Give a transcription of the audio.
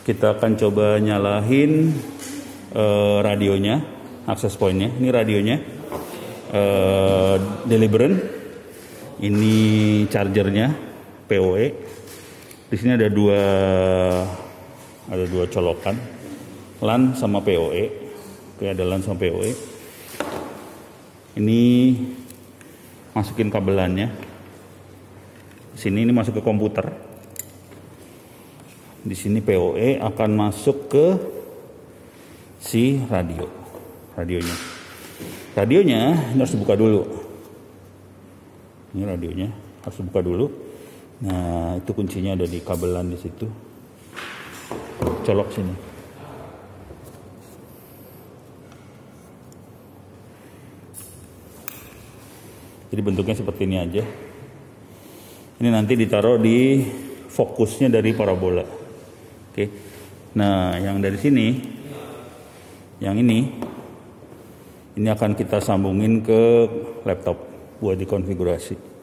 Kita akan coba nyalahin radionya, access pointnya. Ini radionya, Deliverance. Ini chargernya, PoE. Di sini ada dua colokan, LAN sama PoE. Oke, ada LAN sama PoE. Ini masukin kabelannya. Sini ini masuk ke komputer. Di sini PoE akan masuk ke si radionya. Radionya ini harus dibuka dulu. Ini radionya harus dibuka dulu. Nah, itu kuncinya ada di kabelan di situ. Colok sini. Jadi bentuknya seperti ini aja. Ini nanti ditaruh di fokusnya dari parabola. Oke. Nah, yang dari sini, yang ini akan kita sambungin ke laptop buat dikonfigurasi.